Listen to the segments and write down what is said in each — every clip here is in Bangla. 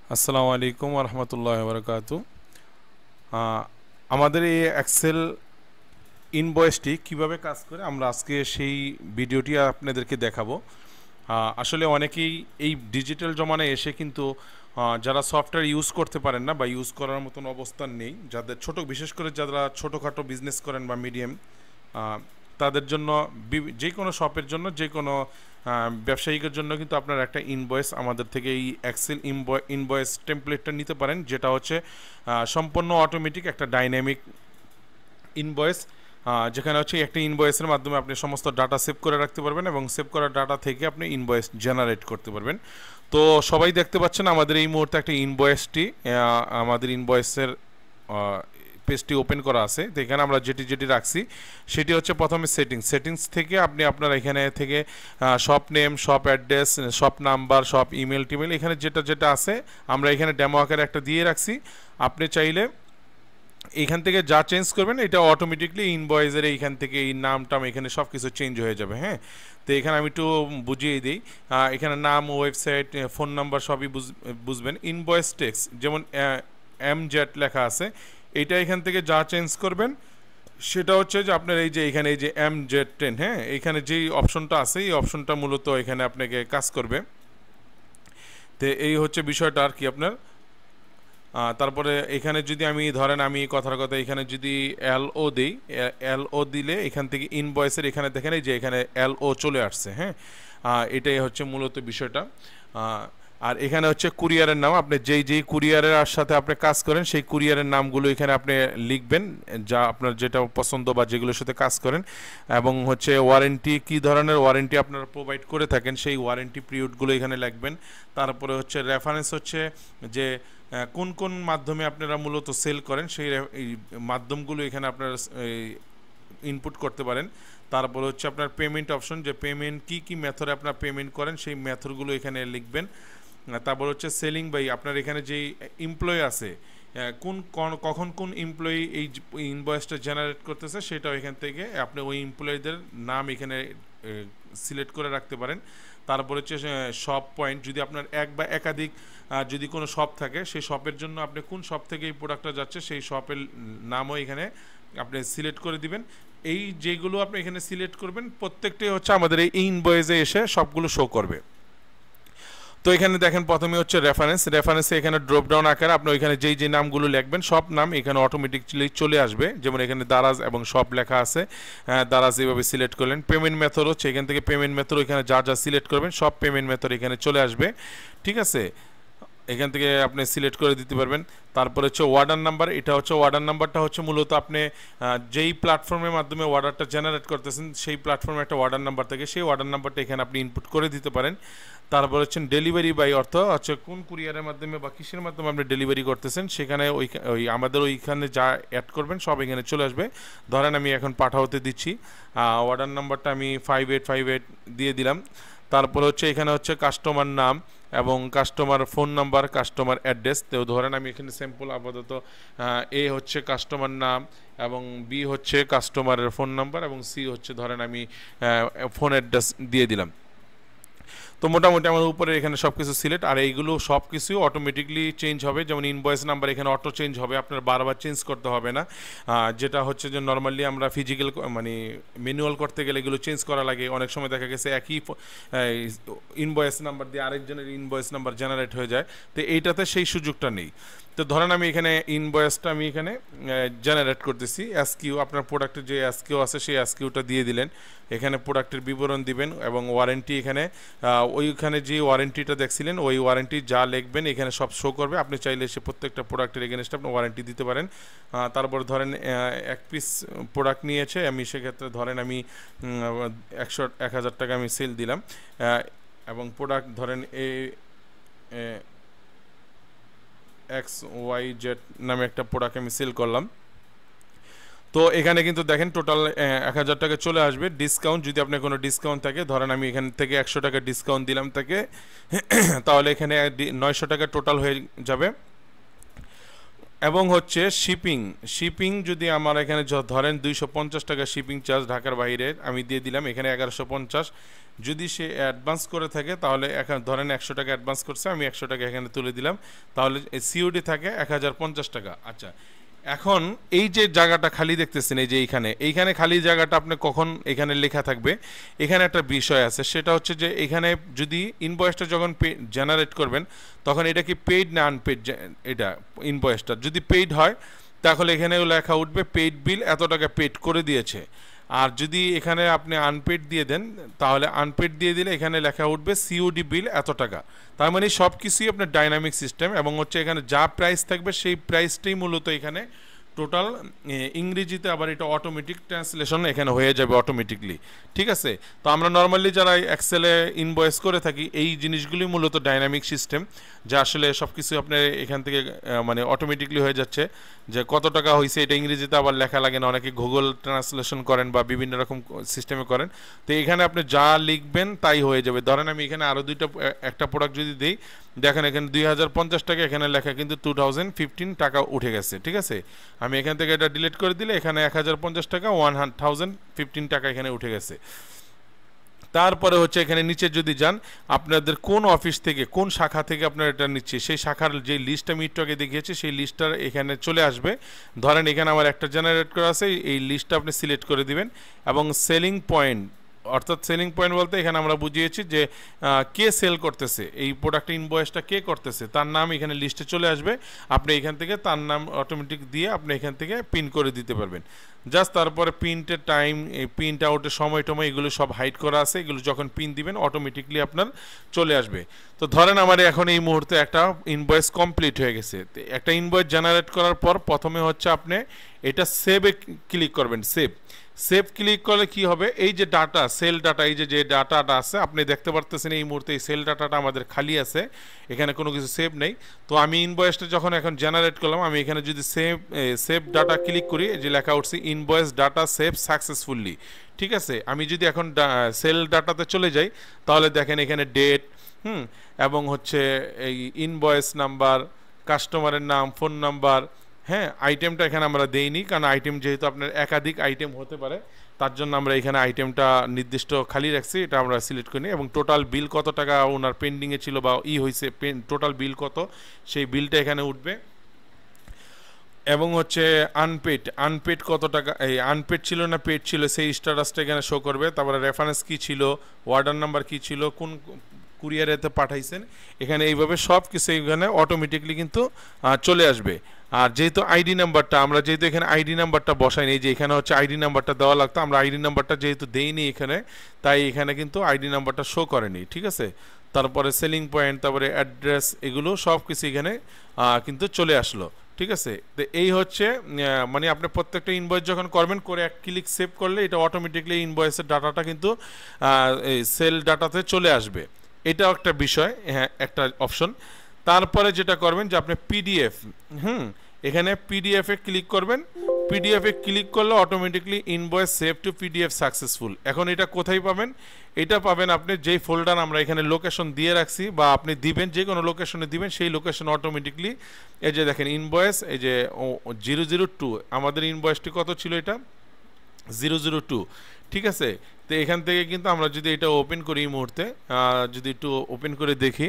আসসালামু আলাইকুম রহমতুল্লাহ বারকাতু। আমাদের এই এক্সেল ইনভয়েসটি কিভাবে কাজ করে আমরা আজকে সেই ভিডিওটি আপনাদেরকে দেখাবো। আসলে অনেকেই এই ডিজিটাল জমানায় এসে কিন্তু যারা সফটওয়্যার ইউজ করতে পারেন না বা ইউজ করার মতন অবস্থান নেই, যাদের বিশেষ করে যারা ছোটোখাটো বিজনেস করেন বা মিডিয়াম, তাদের জন্য যে কোনো শপের জন্য যে কোনো ব্যবসায়িকের জন্য কিন্তু আপনার একটা ইনভয়েস আমাদের থেকে এই এক্সেল ইনভয়েস টেমপ্লেটটা নিতে পারেন, যেটা হচ্ছে সম্পূর্ণ অটোমেটিক একটা ডাইনামিক ইনভয়েস, যেখানে হচ্ছে একটা ইনভয়েসের মাধ্যমে আপনি সমস্ত ডাটা সেভ করে রাখতে পারবেন এবং সেভ করা ডাটা থেকে আপনি ইনভয়েস জেনারেট করতে পারবেন। তো সবাই দেখতে পাচ্ছেন আমাদের এই মুহূর্তে একটা ইনভয়েসটি আমাদের ইনভয়েসের পেজটি ওপেন করা আছে। তো এখানে আমরা যেটি রাখছি সেটি হচ্ছে প্রথমে সেটিংস থেকে আপনি আপনার এখানে থেকে shop name, shop address, shop number, shop email টিমেল, এখানে যেটা আছে আমরা এখানে ডেমো আকারে একটা দিয়ে রাখছি। আপনি চাইলে এইখান থেকে যা চেঞ্জ করবেন এটা অটোমেটিকলি ইনভয়েসের এইখান থেকে এই নামটাম এখানে সব কিছু চেঞ্জ হয়ে যাবে। হ্যাঁ, তো এখানে আমি একটু বুঝিয়ে দিই। এখানে নাম, ওয়েবসাইট, ফোন নাম্বার সবই বুঝবেন। ইনভয়েস টেক্সট যেমন জেড লেখা আছে, এইটা এখান থেকে যা চেঞ্জ করবেন সেটা হচ্ছে যে আপনার এই যে এখানে এই যে MZ10, হ্যাঁ, এইখানে যেই অপশনটা আছে এই অপশনটা মূলত এখানে আপনাকে কাজ করবে। তো এই হচ্ছে বিষয়টা আর কি আপনার। তারপরে এখানে যদি আমি ধরেন আমি কথার কথা এখানে যদি LO দিই, LO দিলে এখান থেকে ইনভয়েসের এখানে দেখেন এই যে এখানে LO চলে আসছে। হ্যাঁ, এটাই হচ্ছে মূলত বিষয়টা। আর এখানে হচ্ছে কুরিয়ারের নাম, আপনি যেই কুরিয়ারের সাথে আপনি কাজ করেন সেই কুরিয়ারের নামগুলো এখানে আপনি লিখবেন, যা আপনার যেটা পছন্দ বা যেগুলোর সাথে কাজ করেন, এবং হচ্ছে ওয়ারেন্টি, কী ধরনের ওয়ারেন্টি আপনারা প্রোভাইড করে থাকেন সেই ওয়ারেন্টি পিরিয়ডগুলো এখানে লিখবেন। তারপরে হচ্ছে রেফারেন্স, হচ্ছে যে কোন কোন মাধ্যমে আপনারা মূলত সেল করেন সেই এই মাধ্যমগুলো এখানে আপনারা ইনপুট করতে পারেন। তারপর হচ্ছে আপনার পেমেন্ট অপশন, যে পেমেন্ট কী মেথডে আপনার পেমেন্ট করেন সেই মেথডগুলো এখানে লিখবেন। তারপর হচ্ছে সেলিং বাই, আপনার এখানে যেই এমপ্লয়ি আছে কখন কোন এমপ্লয়ি এই ইনভয়েসটা জেনারেট করতেছে সেটাও এখান থেকে আপনি ওই এমপ্লয়ীদের নাম এখানে সিলেক্ট করে রাখতে পারেন। তারপর হচ্ছে শপ পয়েন্ট, যদি আপনার এক বা একাধিক যদি কোনো শপ থাকে সেই শপের জন্য আপনি কোন শপ থেকে এই প্রোডাক্টটা যাচ্ছে সেই শপের নামও এখানে আপনি সিলেক্ট করে দিবেন। এই যেগুলো আপনি এখানে সিলেক্ট করবেন প্রত্যেকটাই হচ্ছে আমাদের এই ইনভয়েসে এসে সবগুলো শো করবে। তো এখানে দেখেন প্রথমে হচ্ছে রেফারেন্সে এখানে ড্রপ ডাউন আকারে আপনি ওইখানে যেই নামগুলো লিখবেন সব নাম এখানে অটোমেটিকলি চলে আসবে। যেমন এখানে দারাজ এবং সব লেখা আছে, দারাজ এইভাবে সিলেক্ট করলেন। পেমেন্ট মেথড হচ্ছে এখান থেকে পেমেন্ট মেথড এখানে যা সিলেক্ট করবেন সব পেমেন্ট মেথড এখানে চলে আসবে। ঠিক আছে, এখান থেকে আপনি সিলেক্ট করে দিতে পারবেন। তারপর হচ্ছে অর্ডার নাম্বার, এটা হচ্ছে অর্ডার নাম্বারটা হচ্ছে মূলত আপনি যেই প্ল্যাটফর্মের মাধ্যমে অর্ডারটা জেনারেট করতেছেন সেই প্ল্যাটফর্মে একটা অর্ডার নাম্বার থাকে, সেই অর্ডার নাম্বারটা এখানে আপনি ইনপুট করে দিতে পারেন। তারপর হচ্ছে ডেলিভারি বাই, অর্থ হচ্ছে কোন কুরিয়ারের মাধ্যমে বা কিসের মাধ্যমে আপনি ডেলিভারি করতেছেন, সেখানে ওই আমাদের ওইখানে যা অ্যাড করবেন সব এখানে চলে আসবে। ধরেন আমি এখন পাঠাতে দিচ্ছি, অর্ডার নাম্বারটা আমি 5858 দিয়ে দিলাম। তারপর হচ্ছে এখানে হচ্ছে কাস্টমার নাম এবং customer phone number, customer address. তো ধরেন আমি এখানে স্যাম্পল আপাতত A হচ্ছে কাস্টমার নাম এবং B হচ্ছে কাস্টমারের ফোন নাম্বার এবং C হচ্ছে ধরেন আমি ফোন অ্যাড্রেস দিয়ে দিলাম। তো মোটামুটি আমার উপরে এখানে সব কিছু সিলেক্ট, আর এইগুলো সব কিছু অটোমেটিকলি চেঞ্জ হবে। যেমন ইনভয়েস নাম্বার এখানে অটো চেঞ্জ হবে, আপনার বারবার চেঞ্জ করতে হবে না। যেটা হচ্ছে যে নর্মালি আমরা ফিজিক্যাল মানে ম্যানুয়াল করতে গেলে এগুলো চেঞ্জ করা লাগে। অনেক সময় দেখা গেছে একই ইনভয়েস নাম্বার দিয়ে আরেকজনের ইনভয়েস নাম্বার জেনারেট হয়ে যায়, তো এইটাতে সেই সুযোগটা নেই। তো ধরেন আমি এখানে ইনভয়েসটা আমি এখানে জেনারেট করতেছি। এসকিউ, আপনার প্রোডাক্টের যে এসকিউ আছে সেই এসকিউটা দিয়ে দিলেন, এখানে প্রোডাক্টের বিবরণ দিবেন এবং ওয়ারেন্টি এখানে ওইখানে যে ওয়ারেন্টিটা দেখছিলেন ওই ওয়ারেন্টি যা লিখবেন এখানে সব শো করবে। আপনি চাইলে সে প্রত্যেকটা প্রোডাক্টের এগেনস্টে আপনি ওয়ারেন্টি দিতে পারেন। তারপর ধরেন এক পিস প্রোডাক্ট নিয়েছে, আমি সেক্ষেত্রে ধরেন আমি 1000 টাকা আমি সেল দিলাম এবং প্রোডাক্ট ধরেন XYZ নামে একটা প্রোডাক্ট আমি সেল করলাম। তো এখানে কিন্তু দেখেন টোটাল 1000 টাকা চলে আসবে। ডিসকাউন্ট, যদি আপনার কোনো ডিসকাউন্ট থাকে, ধরেন আমি এখান থেকে 100 টাকা ডিসকাউন্ট দিলাম তাকে, তাহলে এখানে 900 টাকা টোটাল হয়ে যাবে। এবং হচ্ছে শিপিং যদি আমার এখানে ধরেন 250 টাকা শিপিং চার্জ ঢাকার বাইরে আমি দিয়ে দিলাম, এখানে 1150 যদি সে অ্যাডভান্স করে থাকে তাহলে ধরেন 100 টাকা অ্যাডভান্স করছে, আমি 100 টাকা এখানে তুলে দিলাম, তাহলে সিওডি থাকে 1050 টাকা। আচ্ছা, এখন এই যে জায়গাটা খালি দেখতেছেন, এই যে এইখানে খালি জায়গাটা আপনি কখন এখানে লেখা থাকবে, এখানে একটা বিষয় আছে, সেটা হচ্ছে যে এখানে যদি ইনভয়েসটা যখন জেনারেট করবেন তখন এটা কি পেইড না আনপেইড, এটা ইনভয়েসটা যদি পেইড হয় তাহলে এখানে লেখা উঠবে পেইড বিল এত টাকা পেইড করে দিয়েছে। আর যদি এখানে আপনি আনপেড দিয়ে দেন তাহলে আনপেড দিয়ে দিলে এখানে লেখা উঠবে সিওডি বিল এত টাকা। তার মানে সব কিছুই আপনার ডাইনামিক সিস্টেম, এবং হচ্ছে এখানে যা প্রাইস থাকবে সেই প্রাইসটাই মূলত এখানে টোটাল ইংরেজিতে, আবার এটা অটোমেটিক ট্রান্সলেশন এখানে হয়ে যাবে অটোমেটিকলি। ঠিক আছে, তো আমরা নর্মালি যারা এক্সেলে ইনভয়েস করে থাকি এই জিনিসগুলি মূলত ডাইনামিক সিস্টেম, যা আসলে সব কিছু আপনার এখান থেকে মানে অটোমেটিকলি হয়ে যাচ্ছে, যে কত টাকা হয়েছে এটা ইংরেজিতে আবার লেখা লাগে না, অনেকে গুগল ট্রান্সলেশন করেন বা বিভিন্ন রকম সিস্টেমে করেন। তো এখানে আপনি যা লিখবেন তাই হয়ে যাবে। ধরেন আমি এখানে আরও একটা প্রোডাক্ট যদি দিই, দেখেন এখানে 2050 টাকা এখানে লেখা কিন্তু 2015 টাকা উঠে গেছে। ঠিক আছে, আমি এখান থেকে এটা ডিলিট করে দিলে এখানে 1050 টাকা 1015 টাকা এখানে উঠে গেছে। তারপরে হচ্ছে এখানে নিচে যদি যান, আপনাদের কোন অফিস থেকে কোন শাখা থেকে আপনার এটা নিচ্ছে সেই শাখার যে লিস্টটা আমি একটু আগে দেখিয়েছি সেই লিস্টটা এখানে চলে আসবে। ধরেন এখানে আমার একটা জেনারেট করা আছে, এই লিস্টটা আপনি সিলেক্ট করে দিবেন, এবং সেলিং পয়েন্ট, অর্থাৎ সেলিং পয়েন্ট বলতে এখানে আমরা বুঝিয়েছি যে কে সেল করতেছে, এই প্রোডাক্ট ইনভয়েসটা কে করতেছে তার নাম এখানে লিস্টে চলে আসবে। আপনি এখান থেকে তার নাম অটোমেটিক দিয়ে আপনি এখান থেকে পিন করে দিতে পারবেন। জাস্ট তারপরে প্রিন্টের টাইম, এই প্রিন্ট আউটের সময় টময় এগুলো সব হাইড করা আছে, এগুলো যখন পিন দিবেন অটোমেটিকলি আপনার চলে আসবে। তো ধরেন আমার এখন এই মুহূর্তে একটা ইনভয়েস কমপ্লিট হয়ে গেছে। একটা ইনভয়েস জেনারেট করার পর প্রথমে হচ্ছে আপনি এটা সেভে ক্লিক করবেন। সেভ ক্লিক করলে কি হবে, এই যে ডাটা, সেল ডাটা, এই যে ডাটাটা আছে আপনি দেখতে পারতেছেন এই মুহূর্তে এই সেল ডাটাটা আমাদের খালি আছে, এখানে কোনো কিছু সেভ নেই। তো আমি ইনভয়েসটা যখন এখন জেনারেট করলাম, আমি এখানে যদি সেভ ডাটা ক্লিক করি, যে লেখা উঠছে ইনভয়েস ডাটা সেভ সাকসেসফুলি। ঠিক আছে, আমি যদি এখন সেল ডাটাতে চলে যাই তাহলে দেখেন এখানে ডেট, এবং হচ্ছে এই ইনভয়েস নাম্বার, কাস্টমারের নাম, ফোন নাম্বার, হ্যাঁ, আইটেমটা এখানে আমরা দেইনি, কারণ আইটেম যেহেতু আপনার একাধিক আইটেম হতে পারে তার জন্য আমরা এখানে আইটেমটা নির্দিষ্ট খালি রাখছি, এটা আমরা সিলেক্ট করি। এবং টোটাল বিল কত টাকা ওনার পেন্ডিংয়ে ছিল বা হয়েছে, টোটাল বিল কত সেই বিলটা এখানে উঠবে। এবং হচ্ছে আনপেড কত টাকা, এই আনপেড ছিল না পেড ছিল সেই স্ট্যাটাসটা এখানে শো করবে। তারপরে রেফারেন্স কী ছিল, অর্ডার নাম্বার কী ছিল, কোন কুরিয়ারেতে পাঠাইছেন, এখানে এইভাবে সব কিছু এখানে অটোমেটিকলি কিন্তু চলে আসবে। আর যেহেতু আইডি নাম্বারটা আমরা যেহেতু এখানে আইডি নাম্বারটা বসাইনি, যে এখানে হচ্ছে আইডি নাম্বারটা দেওয়া লাগতো, আমরা আইডি নাম্বারটা যেহেতু দেইনি এখানে, তাই এখানে কিন্তু আইডি নাম্বারটা শো করেনি। ঠিক আছে, তারপরে সেলিং পয়েন্ট, তারপরে অ্যাড্রেস, এগুলো সব কিছু এখানে কিন্তু চলে আসলো। ঠিক আছে, তো এই হচ্ছে মানে আপনি প্রত্যেকটা ইনভয়েস যখন করবেন করে এক ক্লিক সেভ করলে এটা অটোমেটিকলি ইনভয়েসের ডাটাটা কিন্তু সেল ডাটাতে চলে আসবে। এটাও একটা বিষয়, হ্যাঁ, একটা অপশন। তারপরে যেটা করবেন যে আপনি পিডিএফ, এখানে পিডিএফে ক্লিক করবেন। পিডিএফে ক্লিক করলে automatically invoice save to PDF successful. এখন এটা কোথায় পাবেন, এটা পাবেন আপনি যেই ফোল্ডার আমরা এখানে লোকেশন দিয়ে রাখছি, বা আপনি দিবেন যে কোনো লোকেশনে দিবেন, সেই লোকেশন অটোমেটিকলি, এই যে দেখেন ইনভয়েস, এই যে 002, আমাদের ইনভয়েসটি কত ছিল, এটা 002। ঠিক আছে, তো এখান থেকে কিন্তু আমরা যদি এটা ওপেন করি এই মুহূর্তে, যদি একটু ওপেন করে দেখি,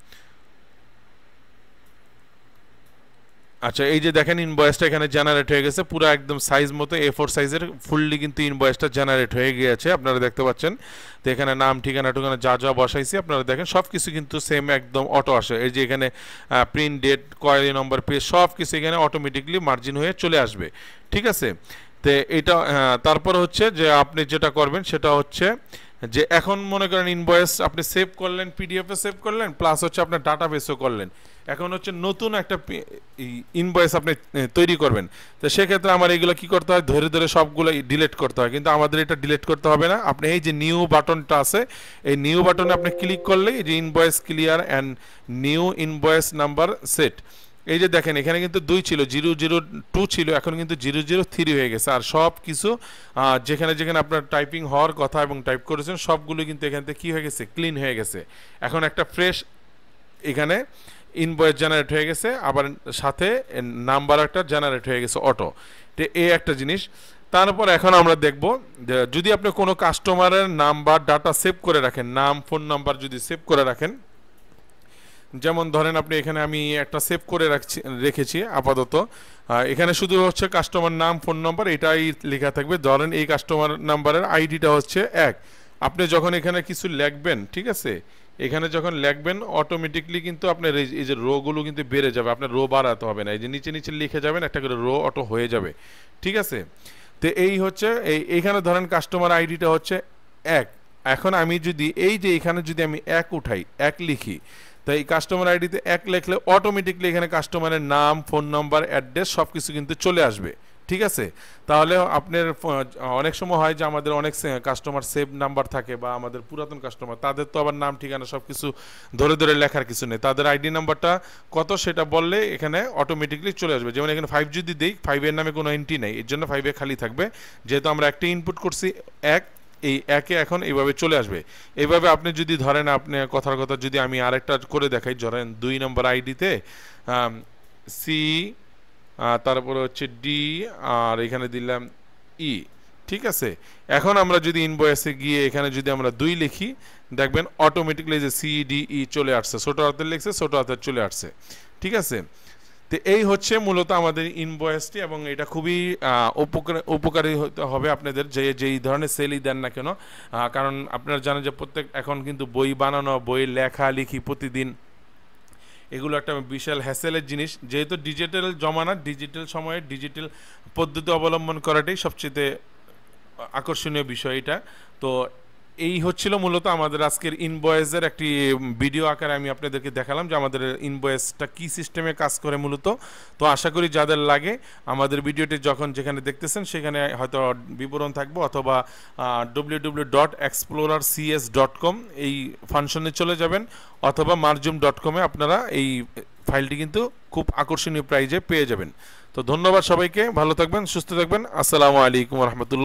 আচ্ছা এই যে দেখেন ইনভয়েসটা এখানে জেনারেট হয়ে গেছে পুরো একদম সাইজ মতো A4 সাইজের ফুললি কিন্তু ইনভয়েসটা জেনারেট হয়ে গিয়েছে, আপনারা দেখতে পাচ্ছেন। তো এখানে নাম, ঠিকানা যা যা বসাইছি আপনারা দেখেন সব কিছু কিন্তু সেম একদম অটো আসে। এই যে এখানে print date, query number, page, সব কিছু এখানে অটোমেটিকলি মার্জিন হয়ে চলে আসবে। ঠিক আছে, তো এটা তারপর হচ্ছে যে আপনি যেটা করবেন সেটা হচ্ছে যে এখন মনে করেন ইনভয়েস আপনি সেভ করলেন, পিডিএফে সেভ করলেন, প্লাস হচ্ছে আপনার ডাটাবেসও করলেন। এখন হচ্ছে নতুন একটা ইনভয়েস আপনি তৈরি করবেন, তো সেক্ষেত্রে আমার এইগুলো কী করতে হয়, ধরে ধরে সবগুলো ডিলিট করতে হয়, কিন্তু আমাদের এটা ডিলিট করতে হবে না। আপনি এই যে নিউ বাটনটা আছে, এই নিউ বাটনে আপনি ক্লিক করলেই এই যে invoice clear and new invoice number set, এই যে দেখেন এখানে কিন্তু 2 ছিল, 002 ছিল, এখন কিন্তু 003 হয়ে গেছে। আর সব কিছু যেখানে যেখানে আপনার টাইপিং হওয়ার কথা এবং টাইপ করেছেন সবগুলো কিন্তু এখান থেকে কী হয়ে গেছে, ক্লিন হয়ে গেছে। এখন একটা ফ্রেশ এখানে ইনভয়েস জেনারেট হয়ে গেছে, আবার সাথে নাম্বার একটা জেনারেট হয়ে গেছে অটো। তো এই একটা জিনিস। তারপর এখন আমরা দেখব যে যদি আপনি কোনো কাস্টমারের নাম বা ডাটা সেভ করে রাখেন, নাম ফোন নাম্বার যদি সেভ করে রাখেন, যেমন ধরেন আপনি এখানে আমি একটা সেভ করে রেখেছি আপাতত, এখানে শুধু হচ্ছে কাস্টমার নাম ফোন নাম্বার এটাই লেখা থাকবে। ধরেন এই কাস্টমার নাম্বারের আইডিটা হচ্ছে 1। আপনি যখন এখানে কিছু লিখবেন, ঠিক আছে, এখানে যখন লিখবেন অটোমেটিকলি কিন্তু আপনার এই যে রোগুলো কিন্তু বেড়ে যাবে, আপনার রো বাড়াতে হবে না, এই যে নিচে নিচে লিখে যাবেন একটা করে রো অটো হয়ে যাবে, ঠিক আছে। তো এই হচ্ছে এইখানে ধরেন কাস্টমার আইডিটা হচ্ছে 1। এখন আমি যদি এই যে এখানে যদি আমি 1 উঠাই, 1 লিখি, তো এই কাস্টমার আইডিতে 1 লিখলে অটোমেটিকলি এখানে কাস্টমারের নাম ফোন নাম্বার অ্যাড্রেস সব কিছু কিন্তু চলে আসবে, ঠিক আছে। তাহলে আপনার অনেক সময় হয় যে আমাদের অনেক কাস্টমার সেভ নাম্বার থাকে বা আমাদের পুরাতন কাস্টমার, তাদের তো আবার নাম ঠিকানা সব কিছু ধরে ধরে লেখার কিছু নেই, তাদের আইডি নাম্বারটা কত সেটা বললে এখানে অটোমেটিকলি চলে আসবে। যেমন এখানে 5 যদি দিই, 5-এর নামে কোনো এন্ট্রি নেই, এর জন্য 5-এ খালি থাকবে, যেহেতু আমরা একটা ইনপুট করছি 1, এই 1-এ এখন এইভাবে চলে আসবে। এইভাবে আপনি যদি ধরেন, আপনি কথার কথা যদি আমি আরেকটা করে দেখাই, ধরেন 2 নম্বর আইডিতে সি, তারপরে হচ্ছে ডি, আর এখানে দিলাম ই, ঠিক আছে। এখন আমরা যদি ইনভয়েসে গিয়ে এখানে যদি আমরা 2 লিখি, দেখবেন অটোমেটিকলি যে সি ডি ই চলে আসছে, ছোট হাতের লিখছে ছোট হাতের চলে আসছে, ঠিক আছে। তো এই হচ্ছে মূলত আমাদের ইনভয়েসটি, এবং এটা খুবই উপকারী হতে হবে আপনাদের যেই ধরনের সেলই দেন না কেন, কারণ আপনারা জানেন যে প্রত্যেক এখন কিন্তু বই বানানো, বই লেখা লিখি প্রতিদিন, এগুলো একটা বিশাল হ্যাসেলের জিনিস। যেহেতু ডিজিটাল জমানা, ডিজিটাল সময়ে ডিজিটাল পদ্ধতি অবলম্বন করাটাই সবচেয়ে আকর্ষণীয় বিষয় এটা। তো এই হচ্ছিল মূলত আমাদের আজকের ইনভয়েসের একটি ভিডিও আকারে আমি আপনাদেরকে দেখালাম যে আমাদের ইনভয়েসটা কি সিস্টেমে কাজ করে মূলত। তো আশা করি যাদের লাগে আমাদের ভিডিওটি যখন যেখানে দেখতেছেন সেখানে হয়তো বিবরণ থাকবে, অথবা www.explorercs.com এই ফাংশনে চলে যাবেন, অথবা marjum.com-এ আপনারা এই ফাইলটি কিন্তু খুব আকর্ষণীয় প্রাইজে পেয়ে যাবেন। তো ধন্যবাদ সবাইকে, ভালো থাকবেন, সুস্থ থাকবেন, আসসালামু আলাইকুম রহমতুল্লাহ।